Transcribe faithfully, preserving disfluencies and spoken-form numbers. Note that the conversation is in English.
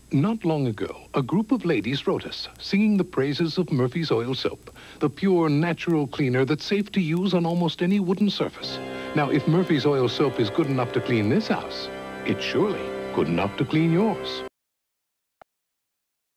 Not long ago, a group of ladies wrote us, singing the praises of Murphy's Oil Soap, the pure, natural cleaner that's safe to use on almost any wooden surface. Now, if Murphy's Oil Soap is good enough to clean this house, it's surely good enough to clean yours.